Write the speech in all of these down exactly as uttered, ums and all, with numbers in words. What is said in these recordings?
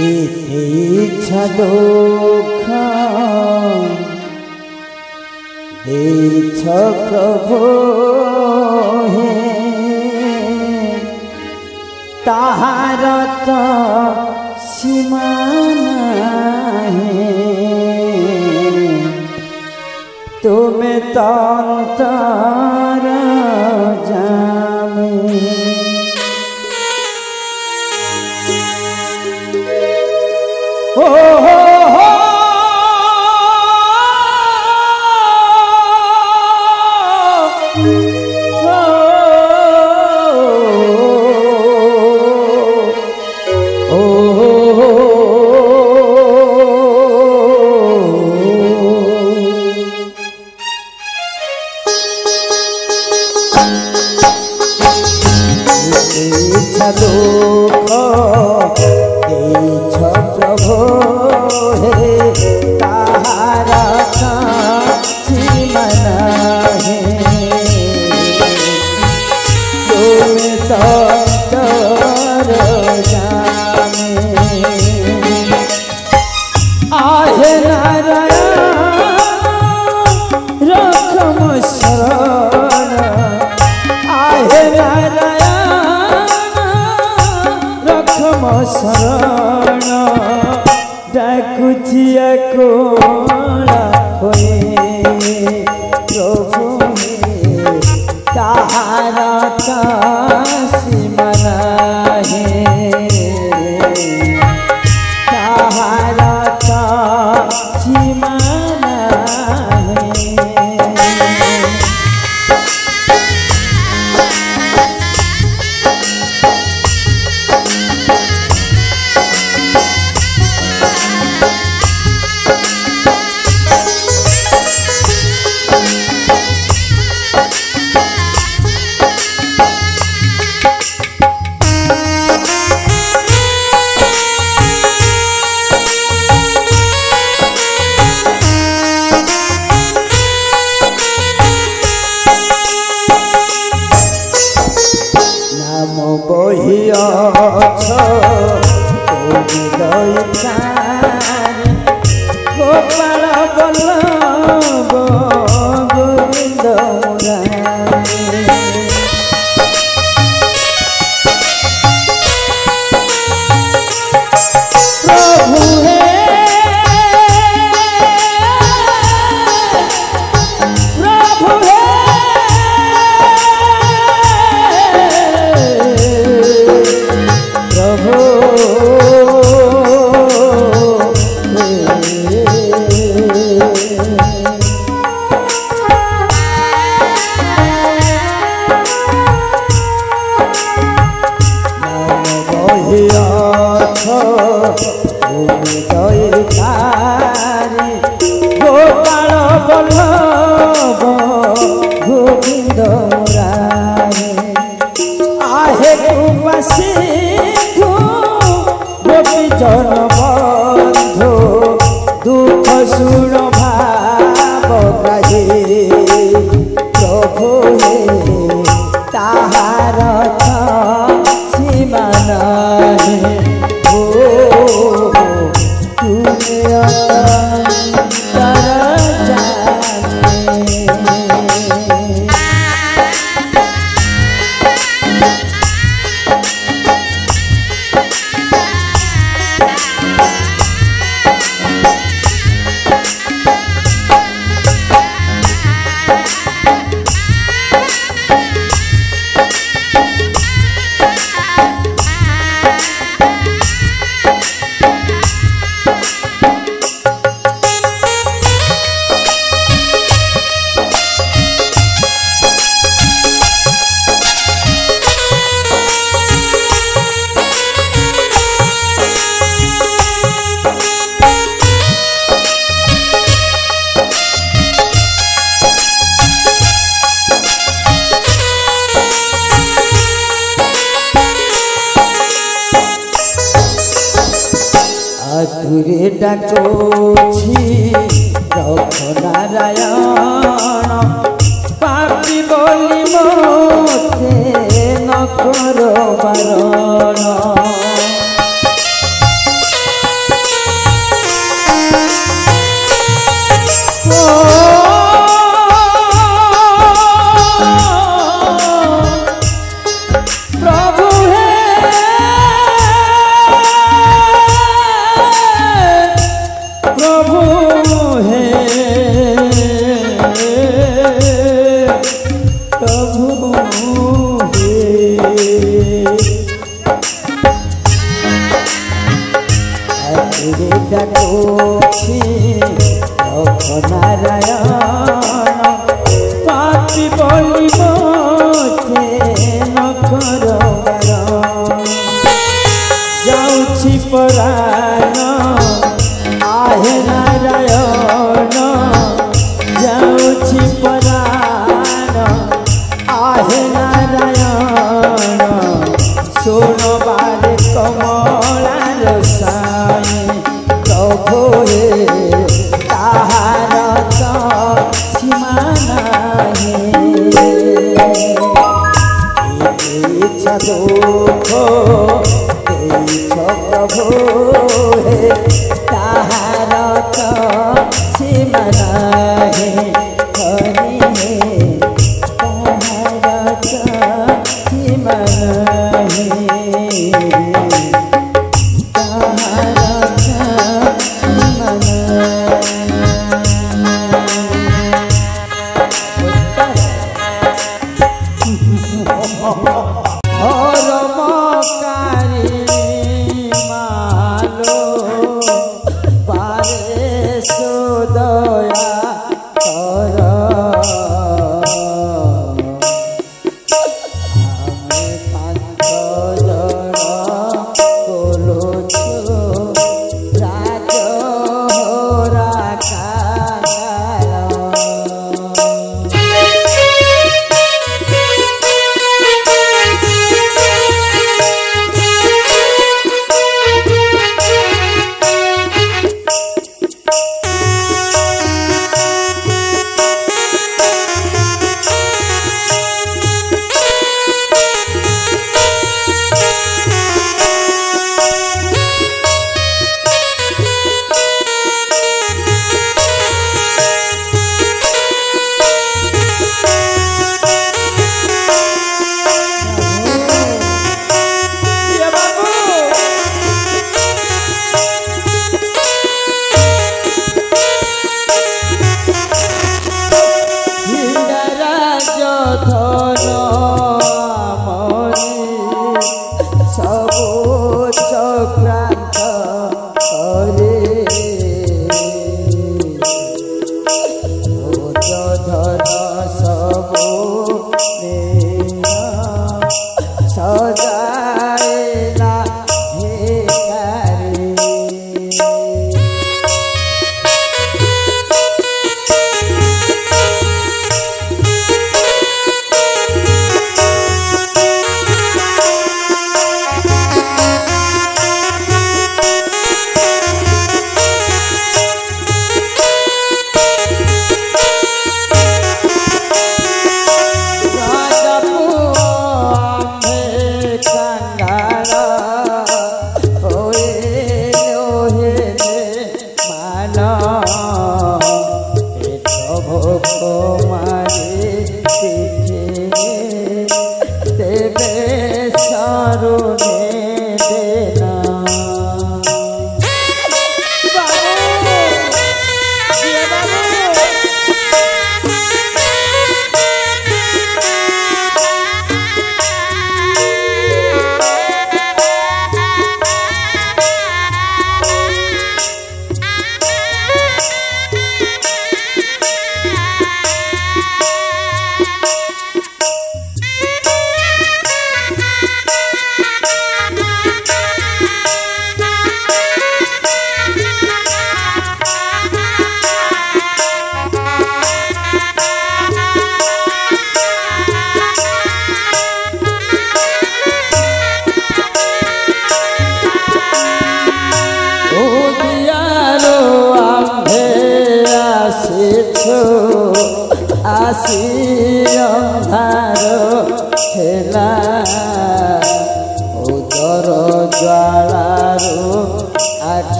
इच्छा दुख देछ प्रभु हे ताहार तो सीमा नहीं तुम्हें तो अंतर जामे ओ हो हो दुख देछ प्रभु हे ताहार सीमा नहीं तुम तो अंतर जामे आहे नारायण रखम शरण आहे नारायण शरण डाकुचिया कोला होए प्रभु हे ताहार सीमा नहीं ताहार सीमा नहीं गोपाल बल्लभ गोविंद प्रभु हे प्रभु हे गोपाल बल्लभ गोविंद आहे कुबासी गोपी जन बंधु दुख सुन भाव गाहे प्रभु हे ताहार सीमा नहीं आतुरे डाकुछि रख नारायण पापी बोली मोते न करो बारण ডাকুছি লক্ষ নারায়ণ পাপি বলিব যে নখর যাଉଛି পরাণ आहे नारायण जाऊछि पराण आहे नारायण सुनो बारे कमलार साई प्रभु हे ताहार तो सीमा नाही इच्छा दुख प्रभु हे ताहार तो सीमा नाही हरि हे ताहार तो सीमा नाही ताहार तो सीमा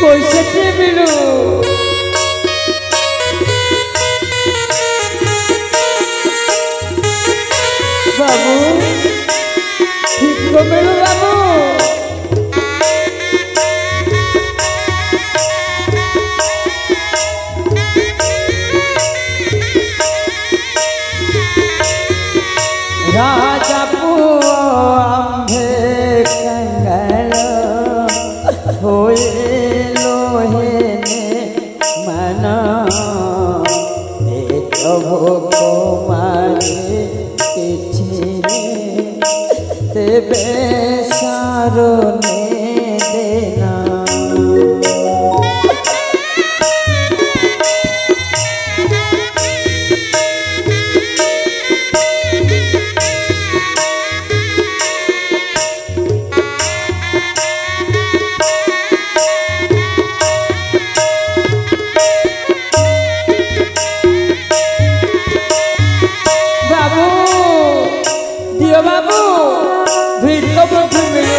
पैसे मिलू बाबू ठीक मिलू बाबू राजा पुओ आंबे कंगल होए लोहे ने मन को मारे पिछले तेबे सारो ने देना बाबू धीर कब मिलो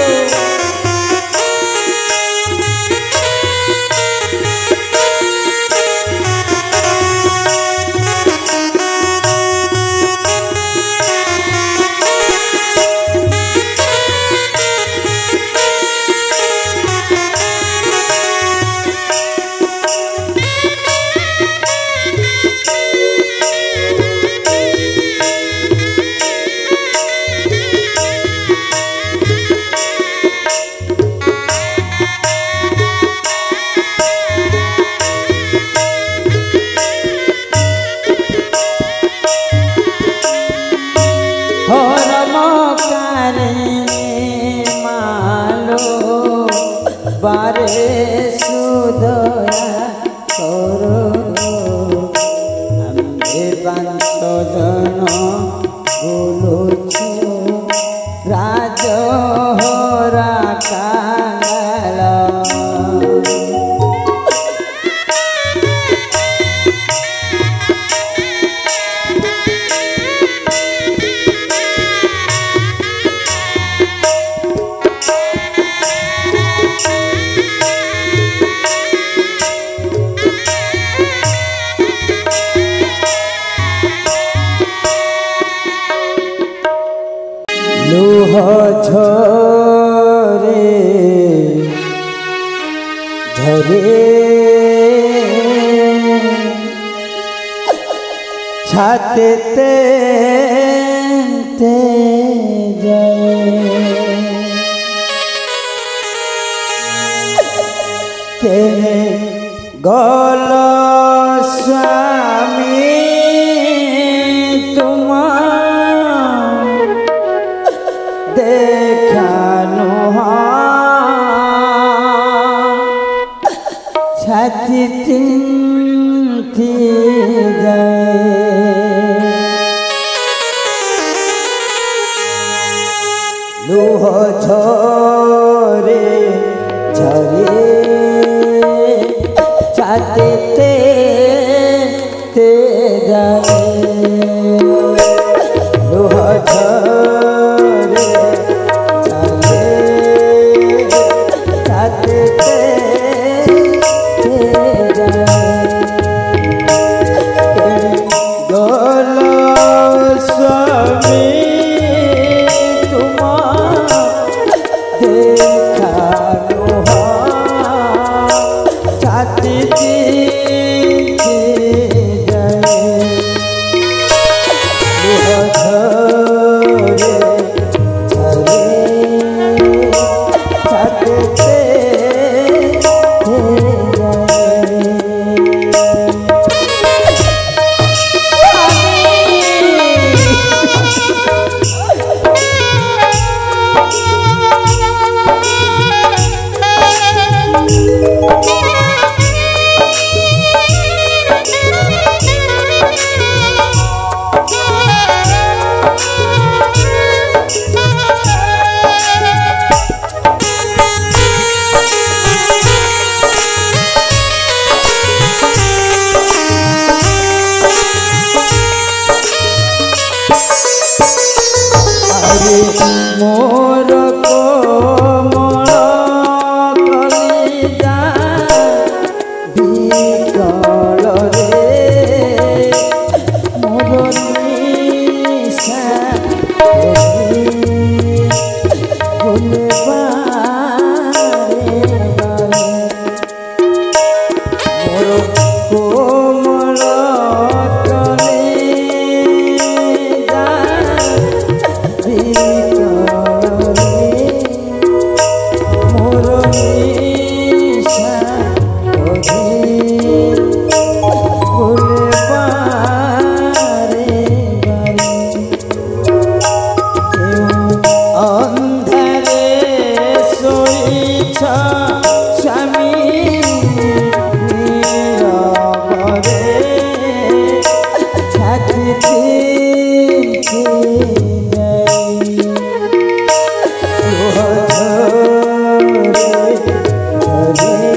बारे सुदया करो आम्बे पांच जन बोलुछु राजहरा कांगाल लुह झरे झरे छाते ते ते जाए केने गल स्वामी देखानो छाती चिंती जाए लुह झरे झरे छाती ते ते जाए लुह झरे देखा भूले बारे बारे मोर कोमल तले जारी तले मोर निशा भूले बारे बारे अंधारे सोईछ स्वामी नीरवरे छाती चिंती जाई लुह झरे झरे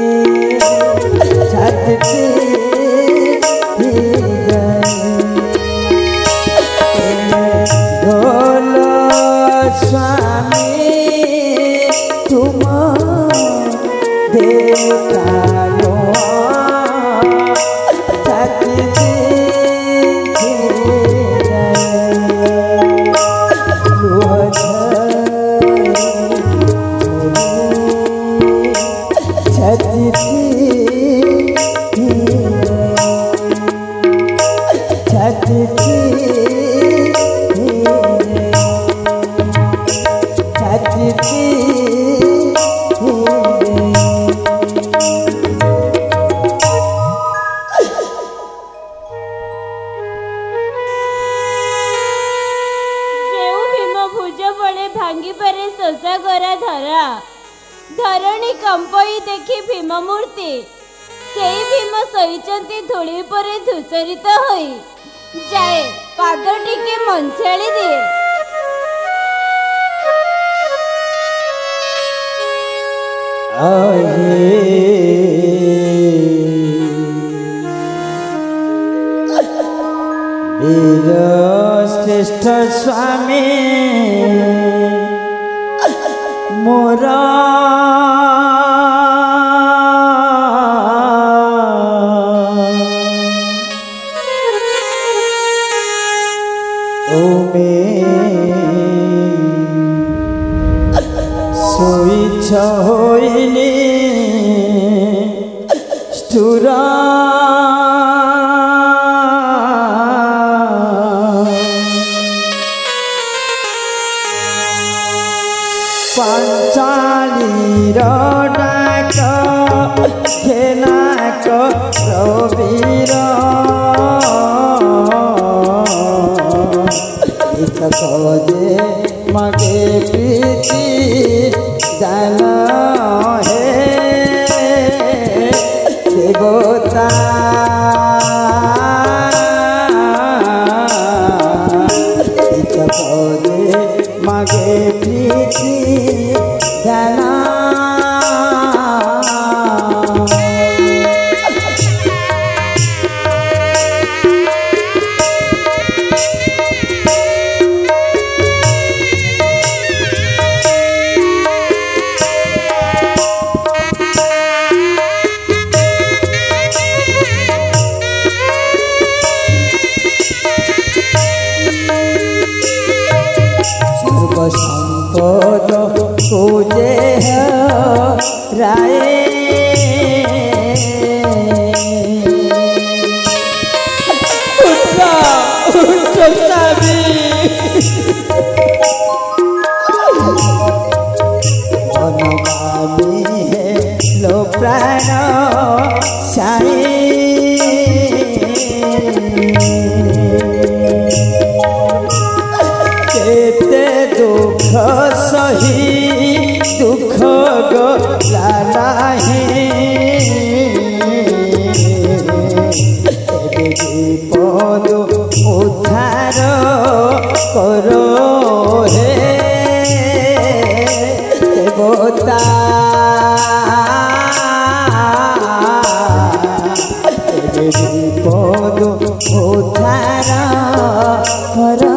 छाती चिंती जाई ढोल स्वामी तुम देखालो छाती चिंती जाई लुह झरे छाती चिंती छाती चिंती छाती भांगी पारे शशा गरा धरा धरणी कंपई देखी भीम मूर्ति से भीम सहीचंती धूली परे धूसरित होई जाए पाद टिके मंछाड़ी दिए वीर श्रेष्ठ स्वामी मोरा सोईछ होइनी स्टुरा पांचालीर डाक खेनाक रवीर जे मगे प्रीति दान हे देवता जे मगे प्रीति दान संपद तुझे राय वनगामी है लो प्राण साई केते दुख सही दुख गला नाही विपद उद्धार करो हे देवता विपद उद्धार करो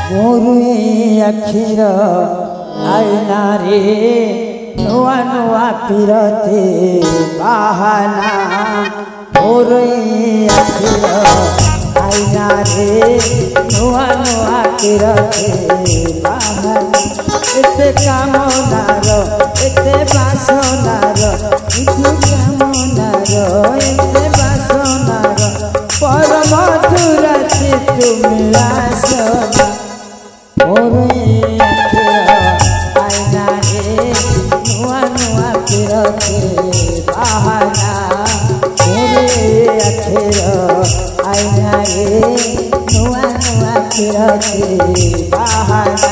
मोर अखिर आईना रे नुआ नुआ पिरते बहाना मोर अखिर आईना रे नुआ नुआ पिरते बहाना एते कामनार एते बासनार एते कामनार एते बासनार पर मधुर तुम आसना मोर अखिर आईना रे नुआ नुआ पिरते बहाना मोर अखिर आईना रे नुआ नुआ पिरते बहाना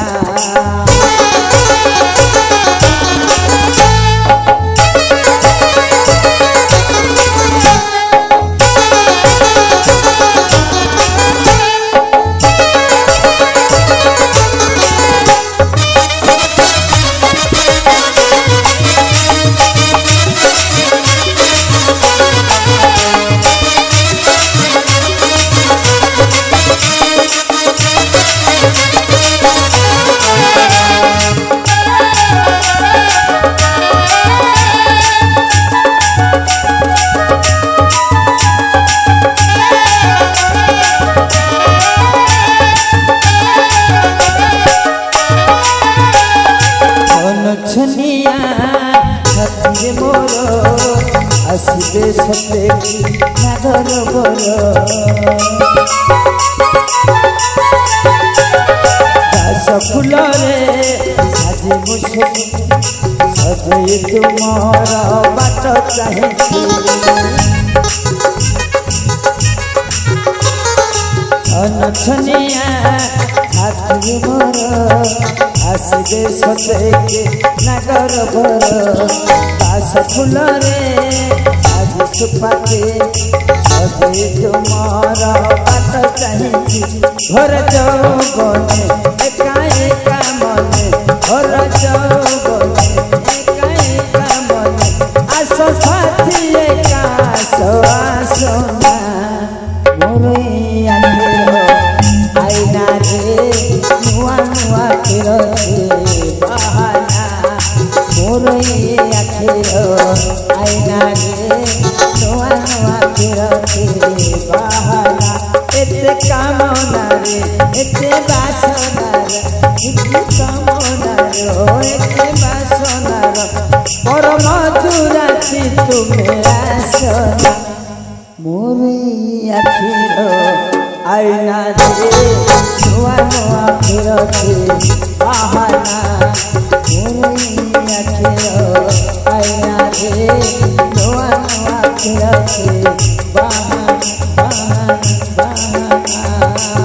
आसबे सते नागर बर दास फूल साजे मुझे सजे तुमार बाट चाहे छन छनिया छाती मोर आसबे सते नागर बर दास फूल सुपाते सजे तुमार बाट चाहे घर जौबने एका एका मने घर जौबने एका एका मने आस साथी एका आसना मोर अखिर आईना रे नुआ नुआ पिरते बहाना मोर अखिर आईना रे नुआ नुआ पिरते बहाना एते कामना रे एते बासना रे एते कामना रे एते बासना रे पर मधुर तुम आसना मोर अखिर आईना रे नुआ नुआ पिरते बहाना मोर अखिर आईना रे नुआ नुआ पिरते बहाना बहाना बहाना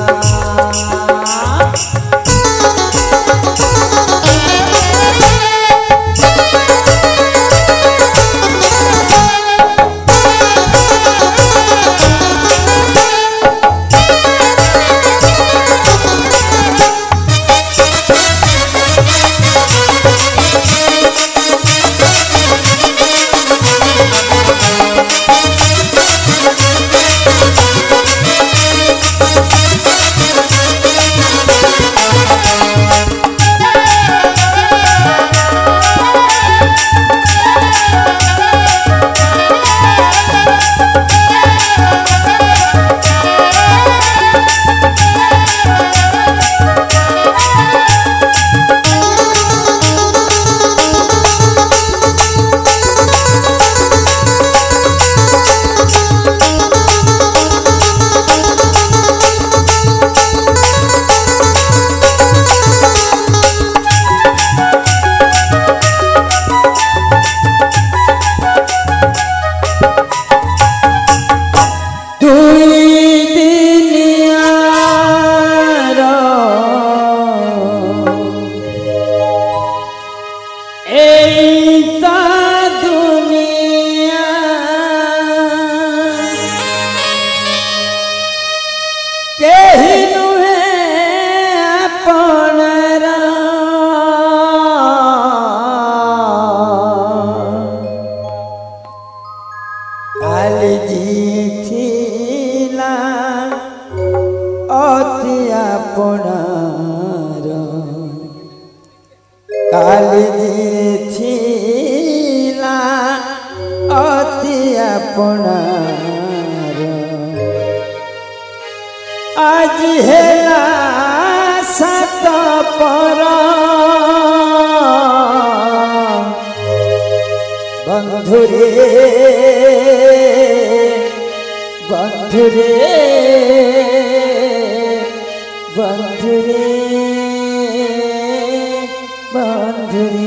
अपना काली छिला अति अपनार आज हेला सत पर बंधुरे बंधुरे बंधुरे बंधुरे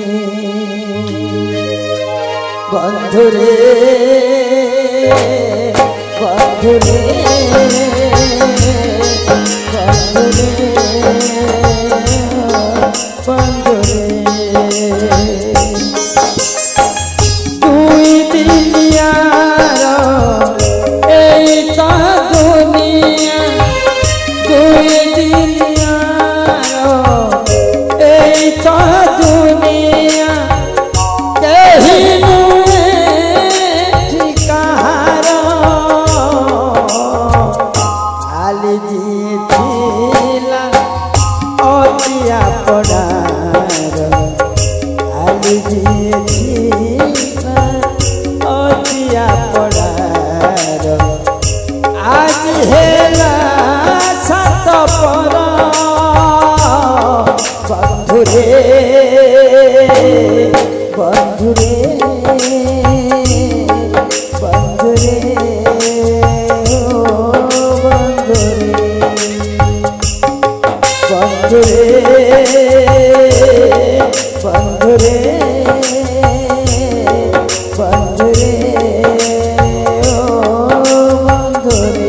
बंधुरे बंधुरे बंधुरे दुई दिनियार एइता दुनिया दुई दिनियार एइता दुनिया केहि नुहे ठिकाहार काली छिला अति अपनार काली छिला अति अपनार आज हेला सत पर बंधुरे बंधुरे बंधुरे ओ बंधुरे बंधुरे बंधुरे बंधुरे ओ बंधुरे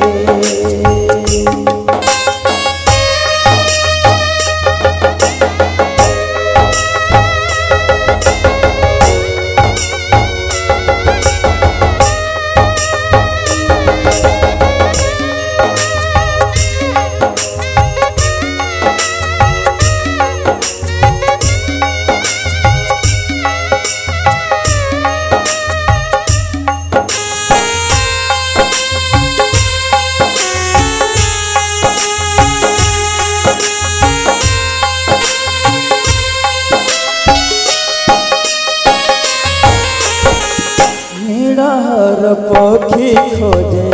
निडहर पक्षी खोजे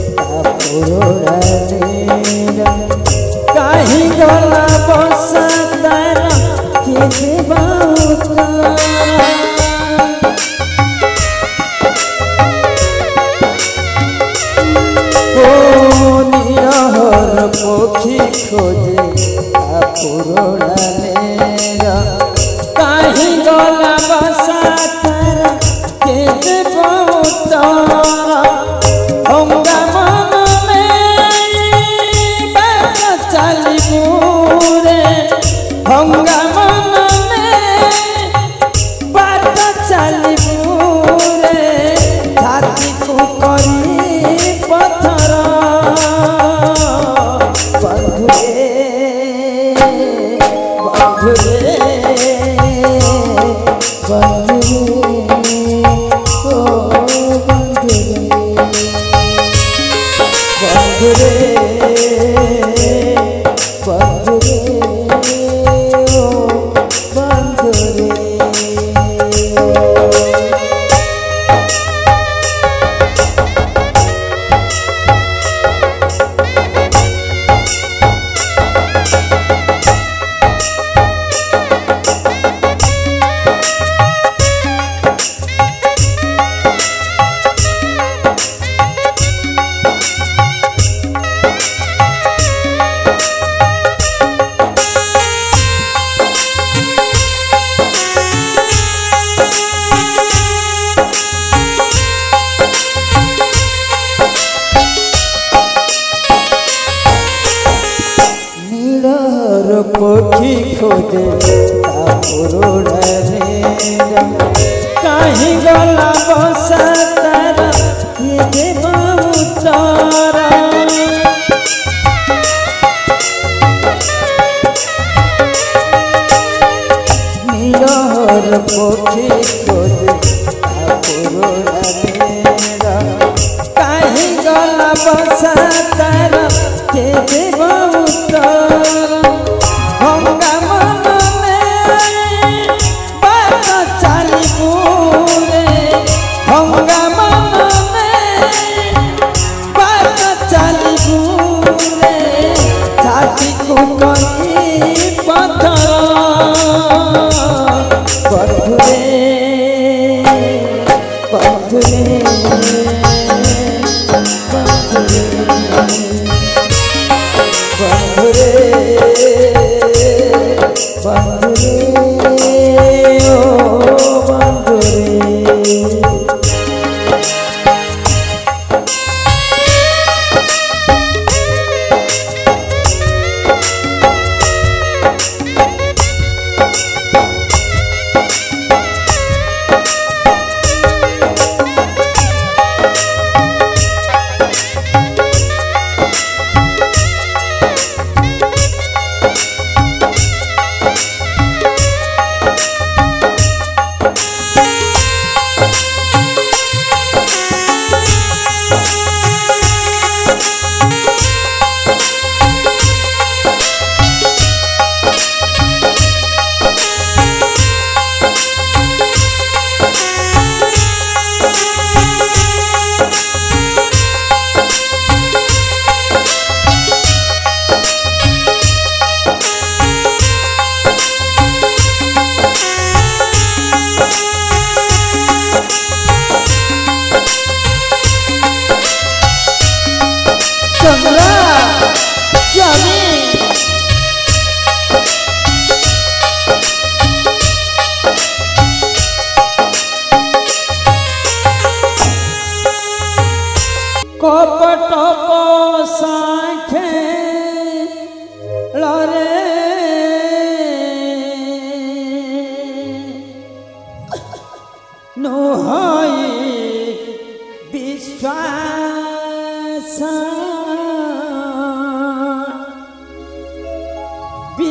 कहीं गला बसा तारा कि ओ निडहर पक्षी खोजे कहीं गला बसा तारा पक्षी खोजे कहीं गला बसा तारा ये बहुतारा निडहर पक्षी खोजे कहीं गला बसा तारा ये बहुतारा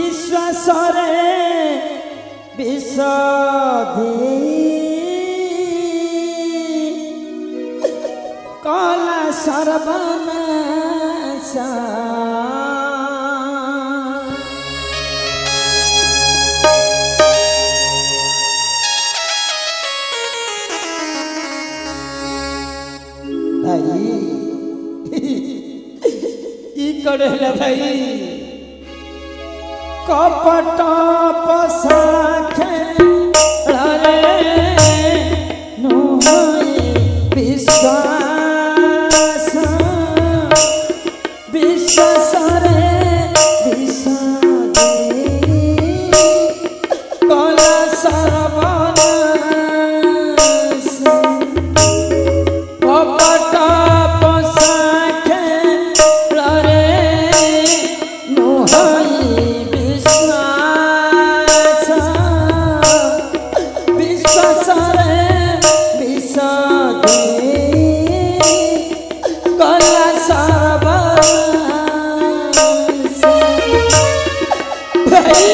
विश्वासरे विष कला सर्वनाश भाई ई कड़े भाई कपट पसाखे विश्वास विश्वास रे विष कला सर्वनाश कपट पसाखे रे नुहई विश्वास विश्वास रे विष कला सर्वनाश भाई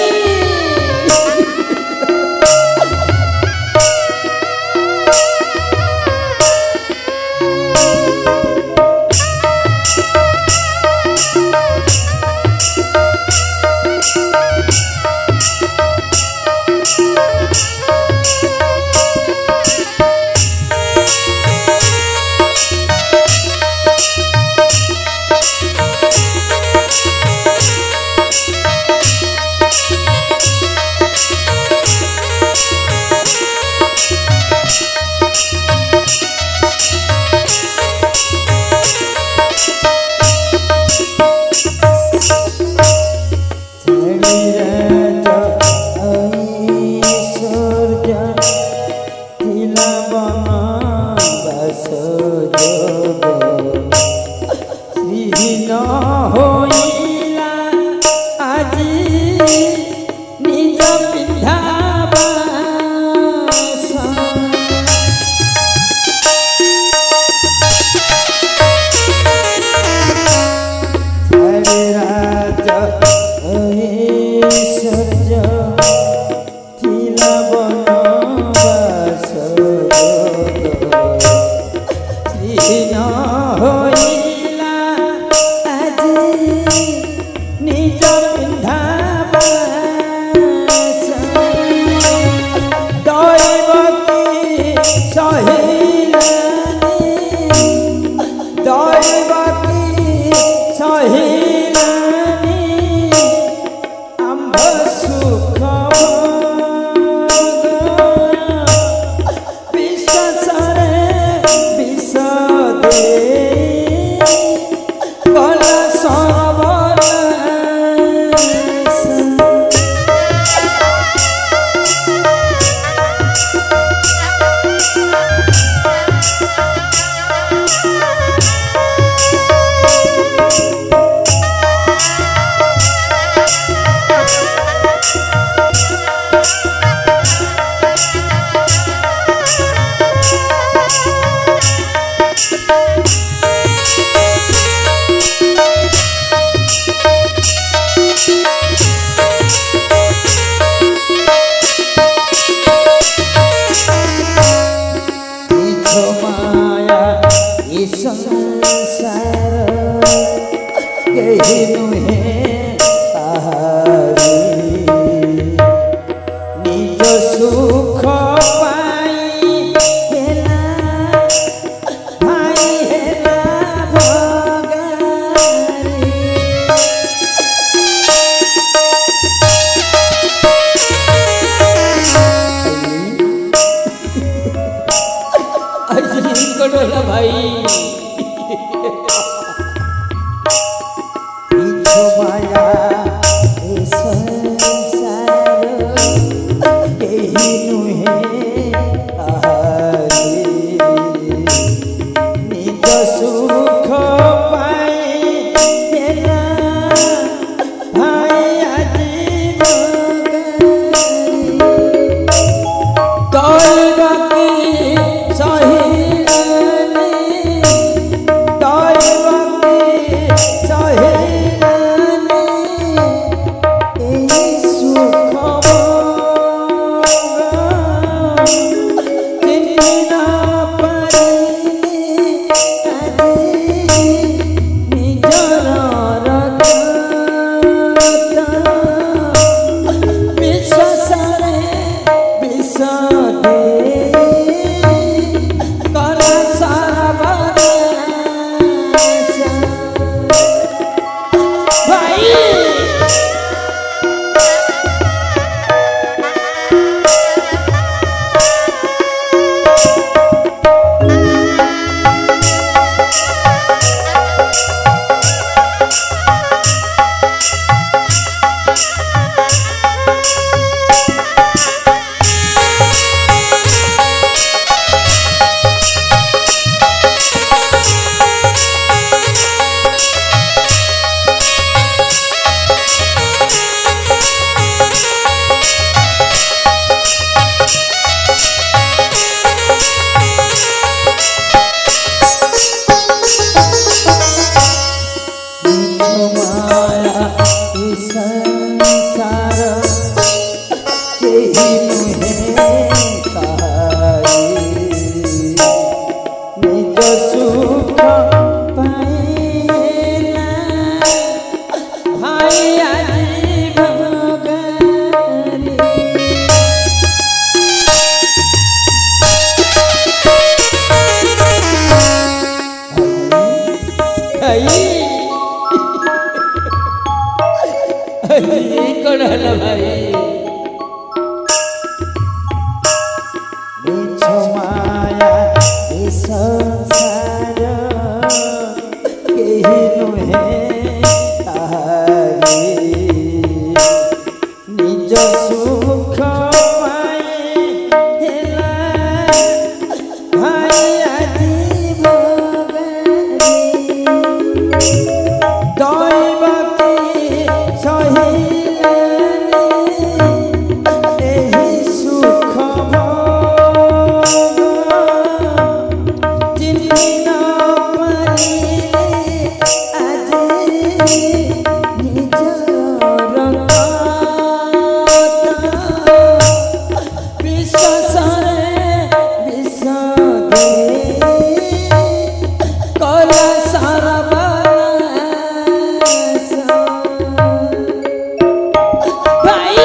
कौन है भाई मिछ माया ए संसार केही नुहे ताहारी निज सुख पाए हेला भाई आजी भोगारी दैवती सहिलानी एही सुख भोग चिन्हि न पारिले आजी निजर विश्वासरे विष दे कला सर्वनाश भाई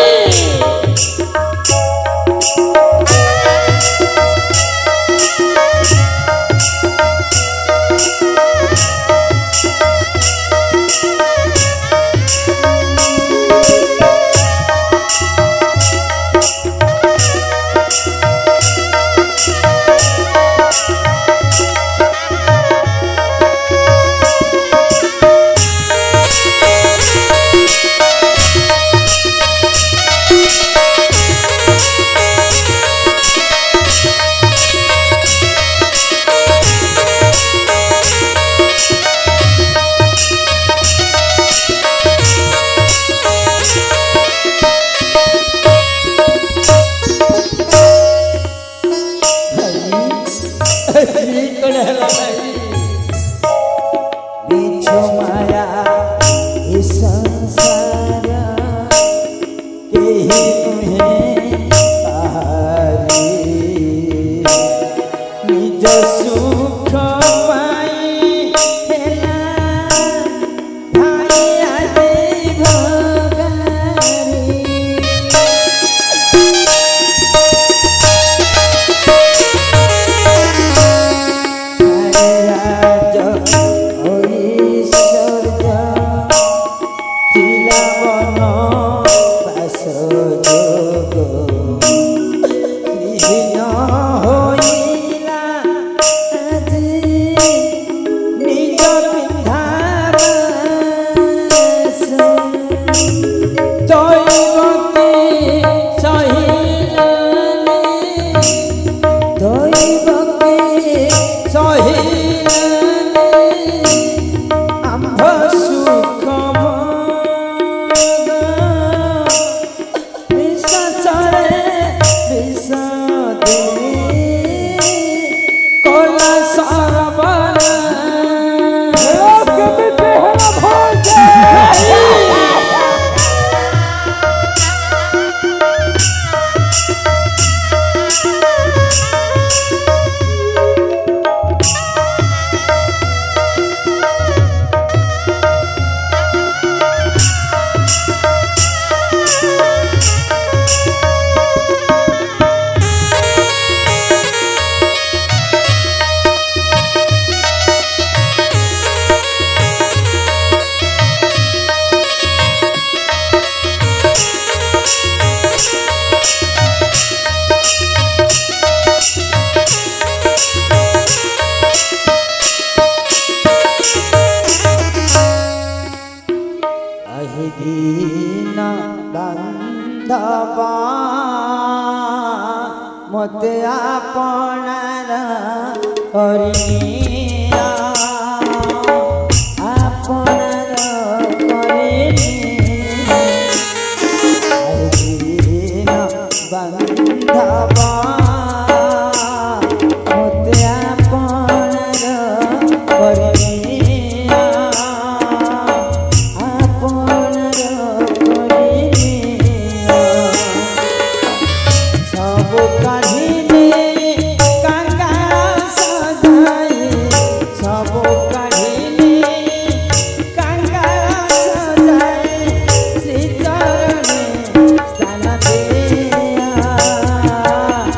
मिछ माया ए संसार केही नुहे ताहारी निज सुख पाई हेला भाई आजी भोगारी बांधवा मते आपनार करिनिया आपनार करिनिया बांधवा मते आपनार करिनिया आपनार करिनिया सब काढ़िले गंगा सजाए सब काढ़िले गंगा सजाए श्री चरणे स्नान दिया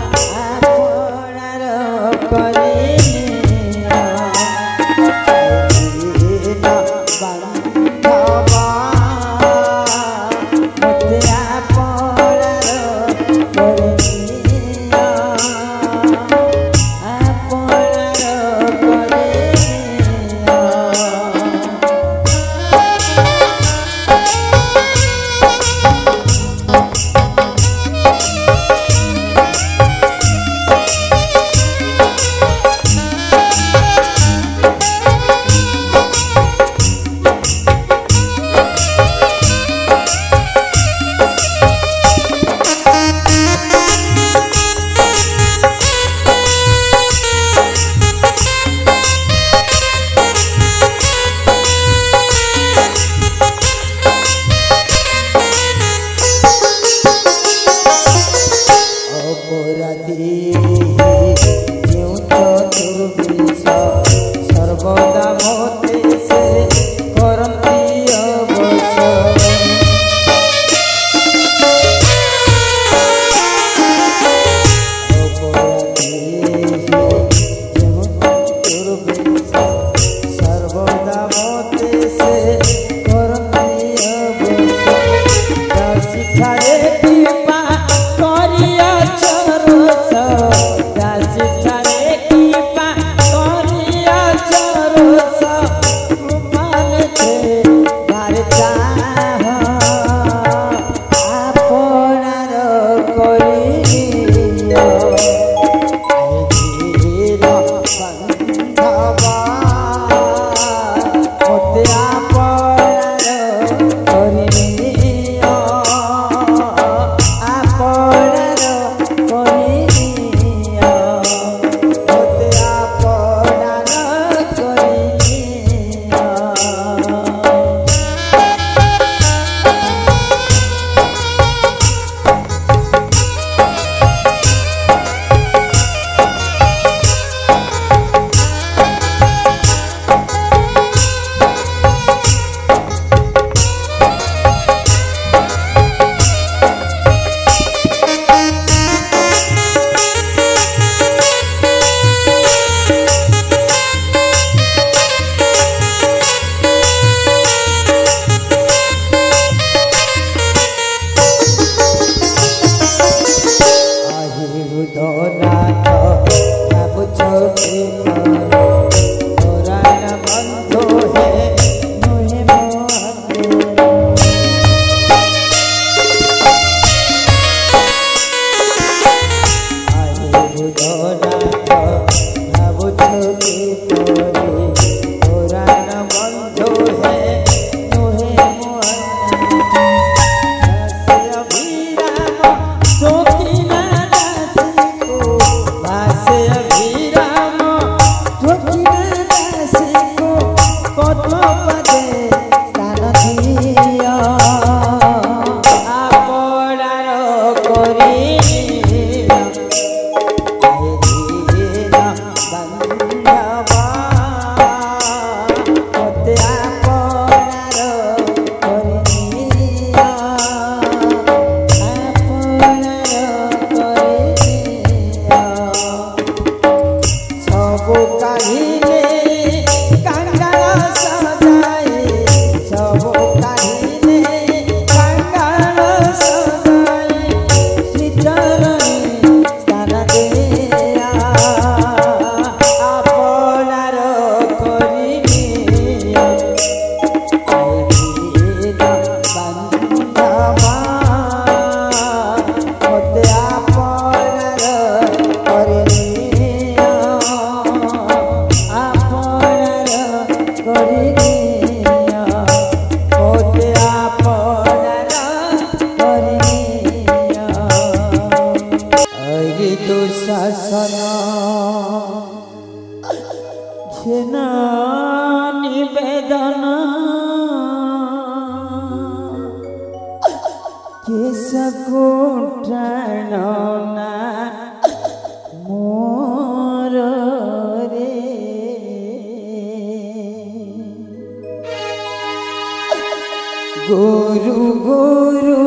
गुरु गुरु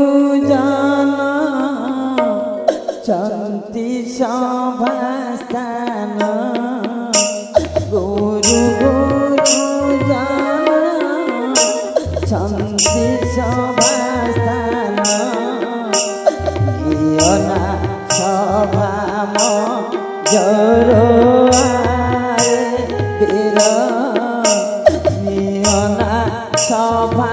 जाना चंती सभास्थान गुरु गुरु जाना चंती सभास्थान गियना सभा जरो बीर नियना सभा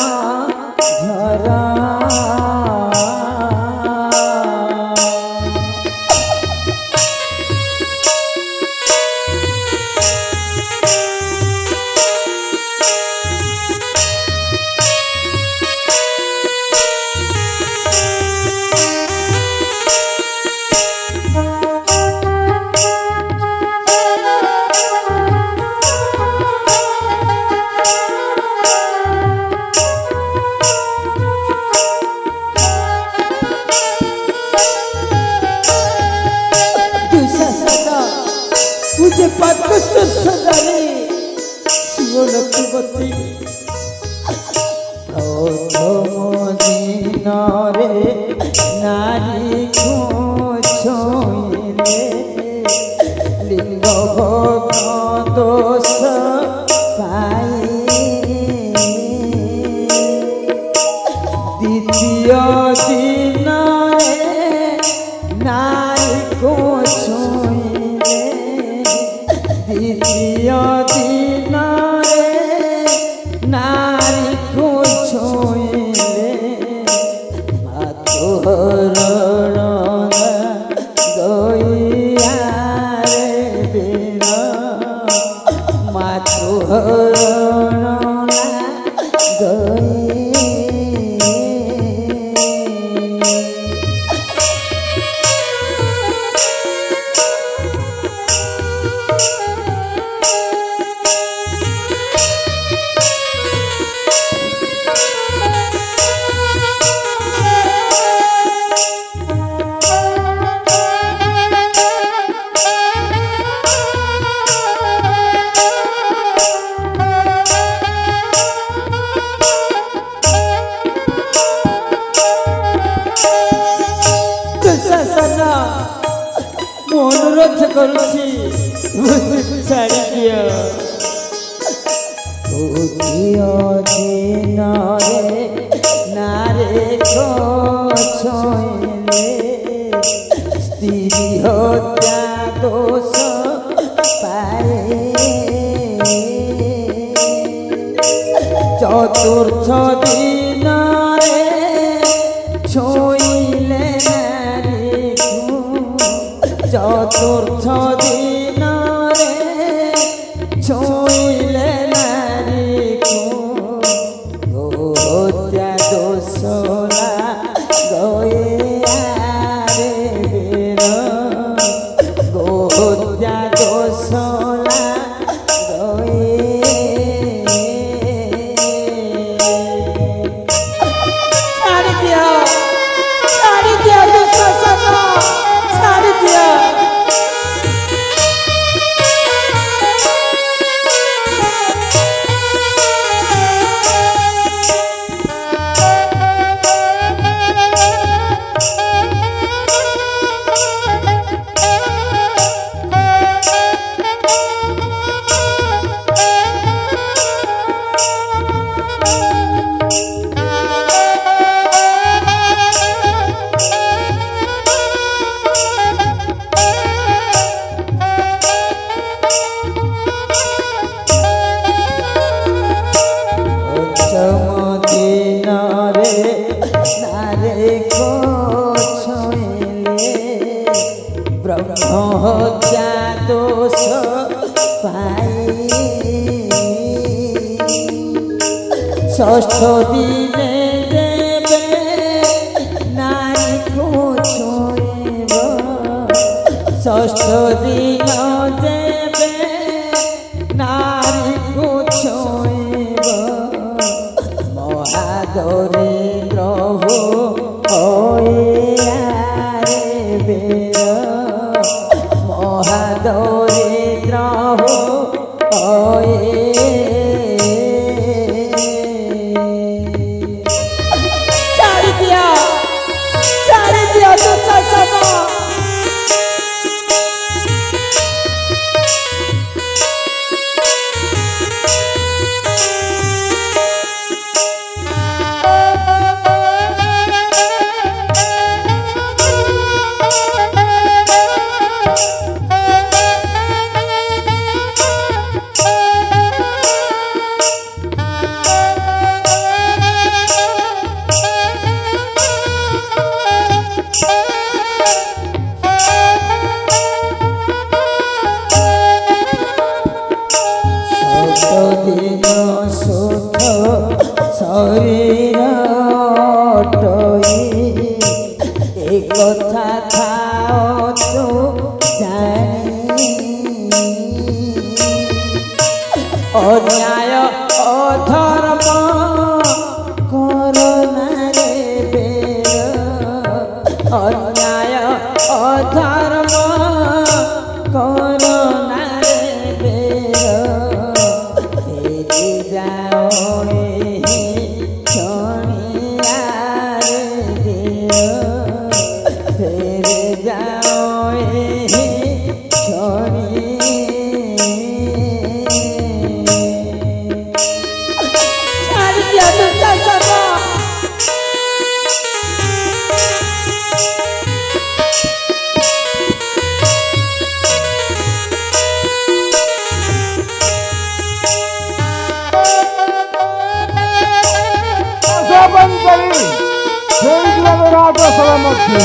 मुझे पद सदारी शिवलक्ष्मी प्रथम दिन रे नारी को छोइले लिंग भोग दोष पाई द्वितीय दिन ଛୁଇଁଲେ ଦ୍ୱିତୀୟ ଦିନରେ ନାରୀକୁ ଛୁଇଁଲେ ମାତୃହରଣ ଦଇଆରେ ବୀର ମାତୃହରଣ ଦଇ অনুরোধ করছি ছাড়ি দিও তৃতীয় দিনরে নারে ছইলে স্ত্রী হত্যা দোষ পায়ে চতুর্থ দিনরে ছইলে চতুর্থ দিনরে ছুঁইলে নারীକୁ হত্যা দোষলা দয়ারে বীর হত্যা দোষলা ছাড়ি দিও ছাড়ি দিও দুঃশাসন ছাড়ি দিও ব্রহ্মহত্যা দোষ পাই ষষ্ঠ দিনে দেবে নারীକୁ ছুঁইব ষষ্ঠ দিন দেবে নারীକୁ ছুঁইব মহাদরিদ্র হইয়ারে বীর মহাদরিদ্র হয়ে ছাড়ি দিও ছাড়ি দিও দুঃশাসন দিন সুখ শরীর টই এ কথা খাও তো জানি অন্যায় অধর্ম করোনা রে বের অন্যায় অধর্ম করোনা রে বের যাও ছড়িয়ারে দিও ফেরে যাও ছড়ি ছাড়ি দিয়া দুঃশাসন ସଭା ମଧ୍ୟ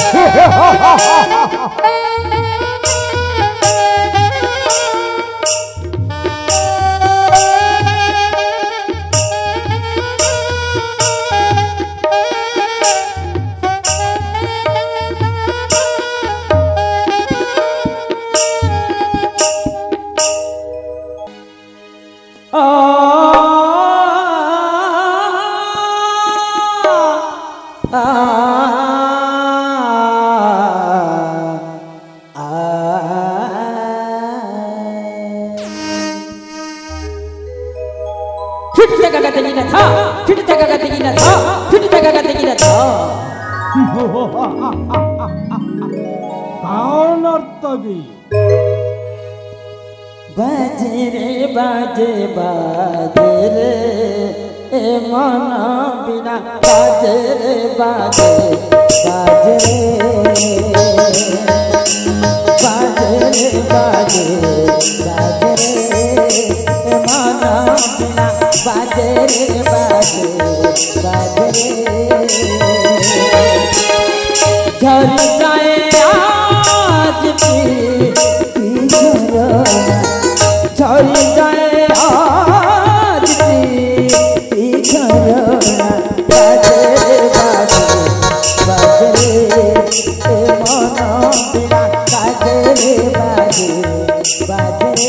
बाजे रे बाजे बाजे रे ए मन बिना बाजे रे बाजे बाजे रे बाजे रे बाजे बाजे रे ए मन बिना बाजे रे बाजे बाजे रे झरी जाए आज भी झरी जाए आज भी झरना बाजे बाजे बाजे ए मन बिना बाजे बाजे बाजे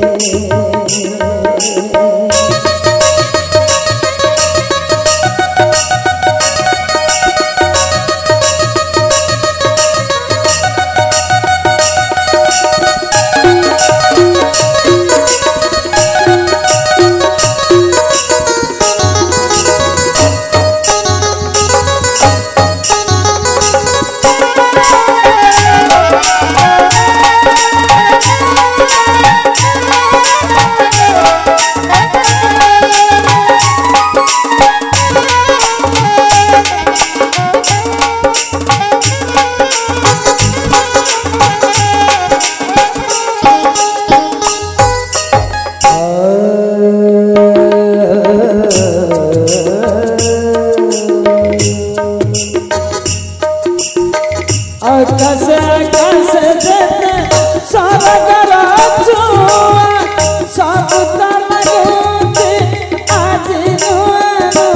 आकाश आकाश देते स्वर्गर छुआ सब तमरुचे आज नुआ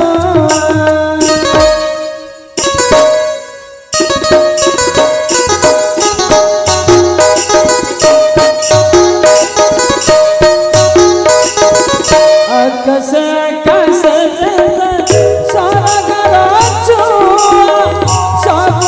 आकाश आकाश देते स्वर्गर छुआ सब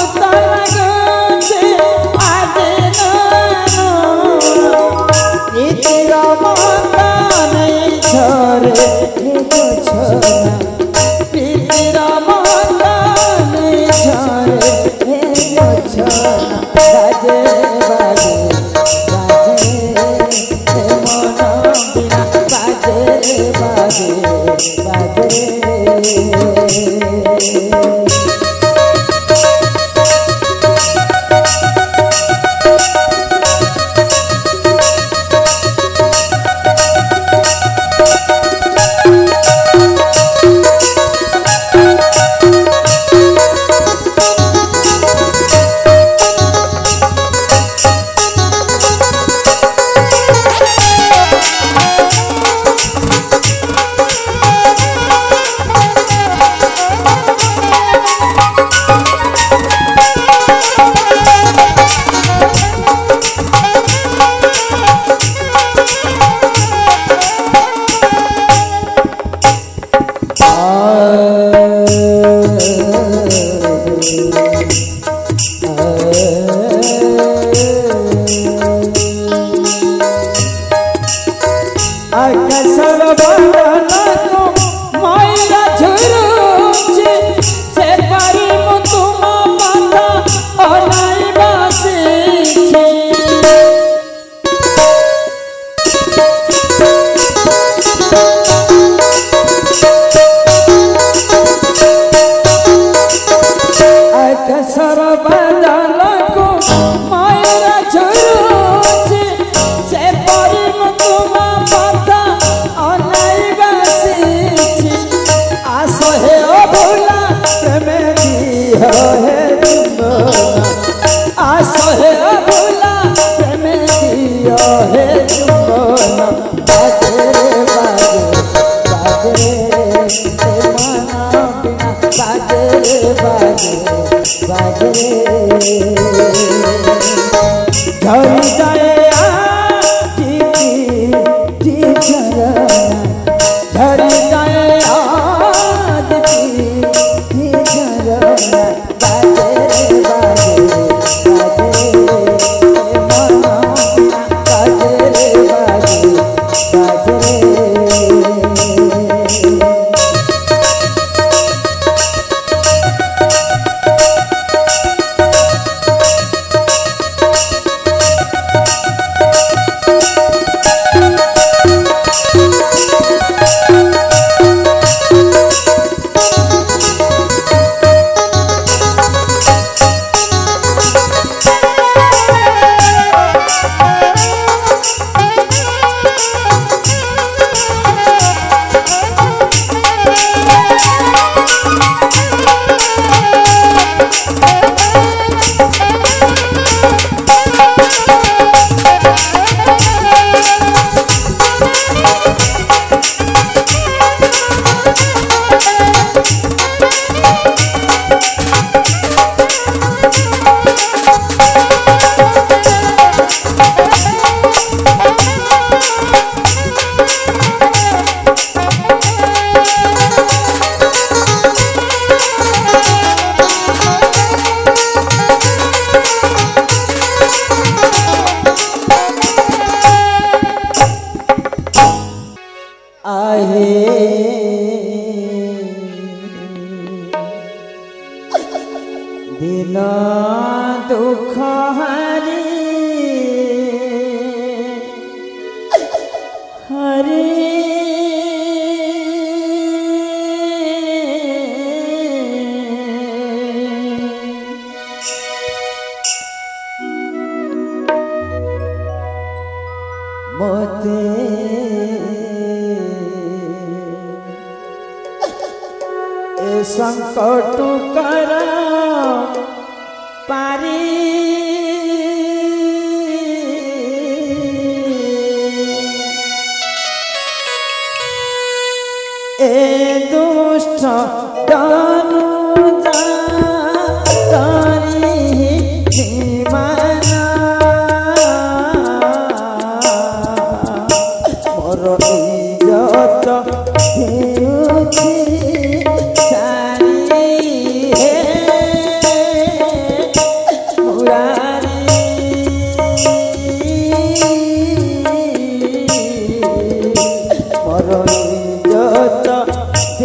हे भोला प्रेम दी हो हे झरी जाए आजी की झरना झरी जाए आजी की झरना बाजे रे बाजे बाजे मना बाजे रे बाजे बाजे दिन दुख हरी हरी मोते ए संकट कर पारी ए दुष्ट दानु जारी माना मोर इज्जत हेउछि सारी हे मोर इज्जत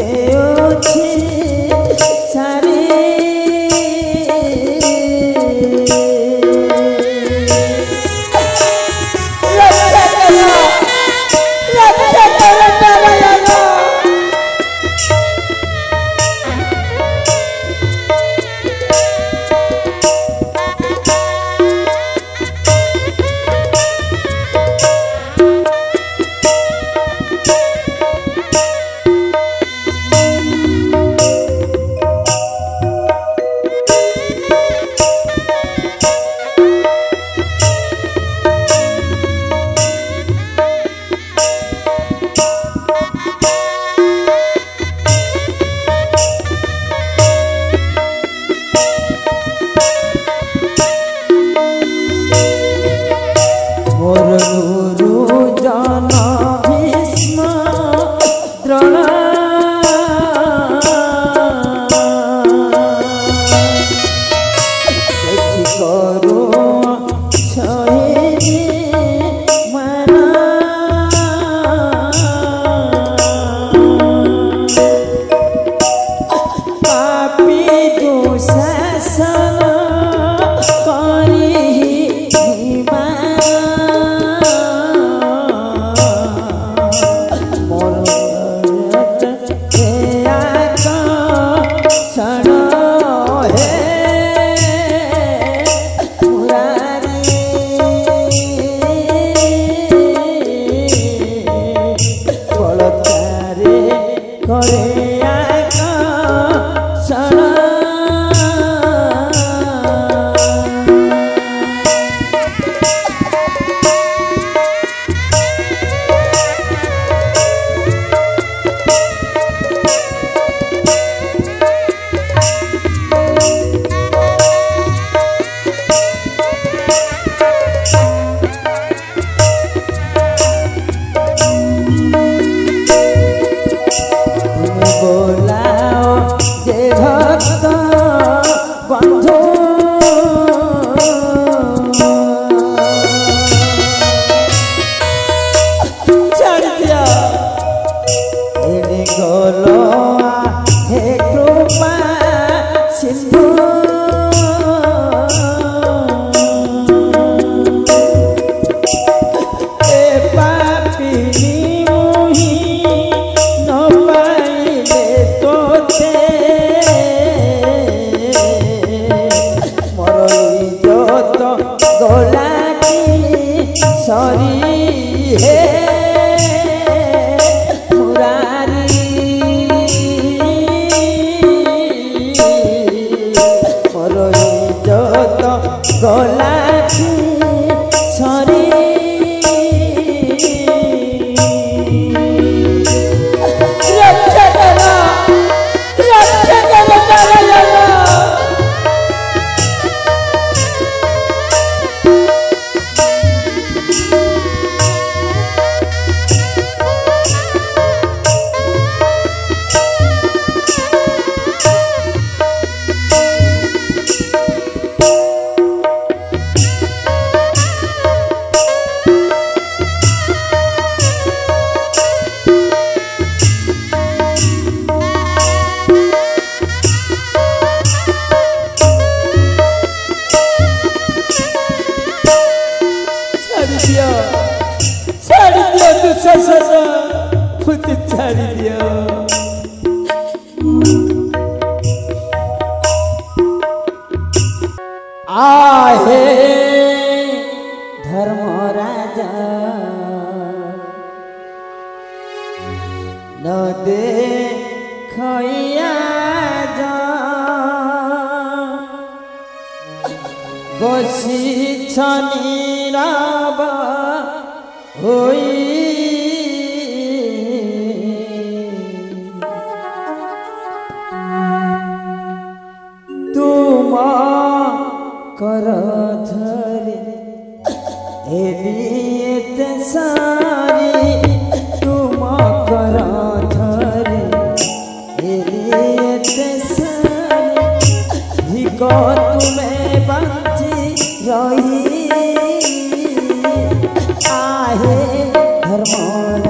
গোলাপি সরি হে মুরারি মোর ইজ্জত গোলাপি সরি রক্ষা কর রক্ষা কর নারায়ণ ছাড়ি দিও তু সসস ফুট ছাড়ি দিও आहे धर्मराजा न देखया जा बसी नीरव होई तुम कर धरे एलिए सारी तुम कर धरे एलिए सारी धिको तुम्हें बंची रही आहे धर्मराजा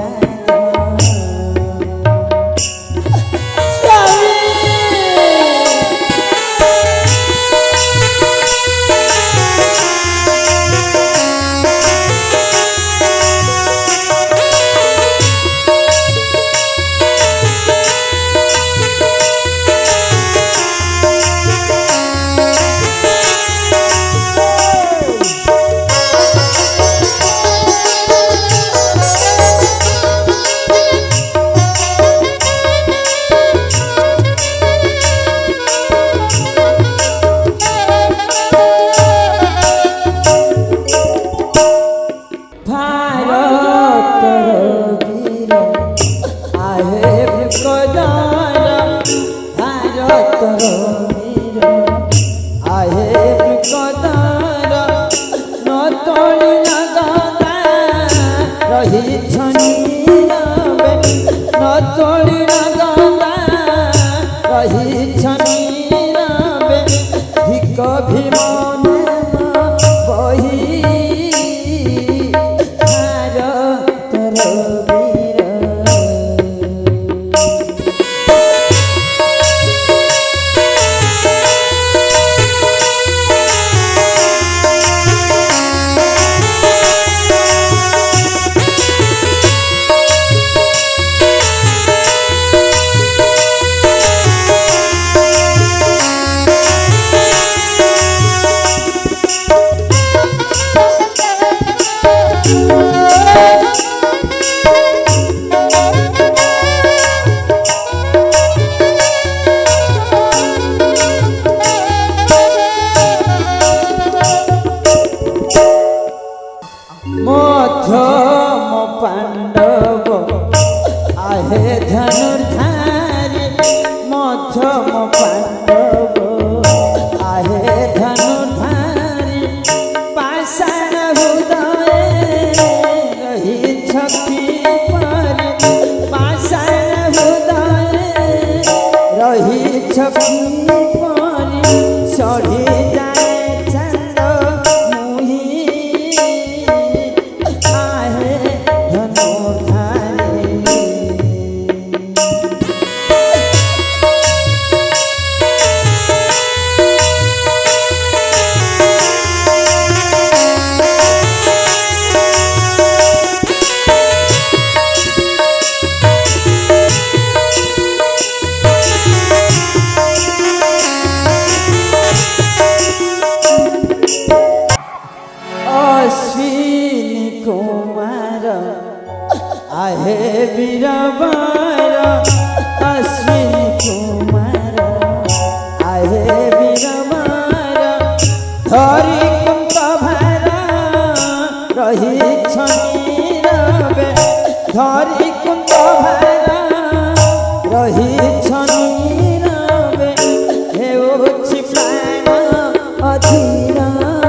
आहे वीरवर अश्विनी कुमार आहे वीरवर धरी कुंत भार रही नीरवे धरी कुंत भार रही नीरवे हेउछि प्राण अधीर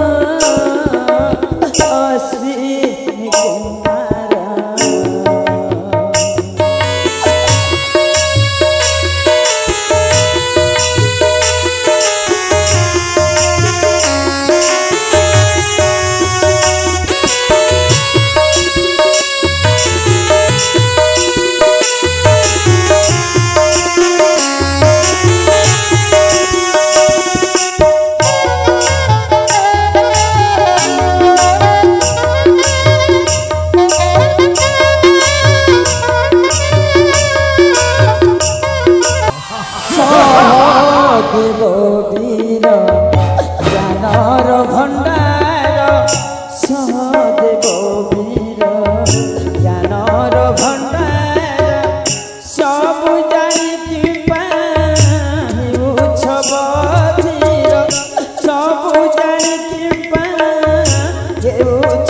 अश्विनी कुमार देव वीर ज्ञानर भंडार सहदेव वीर ज्ञानर भंडार सब जानी पाउछ बधीर सब जानी पाउछ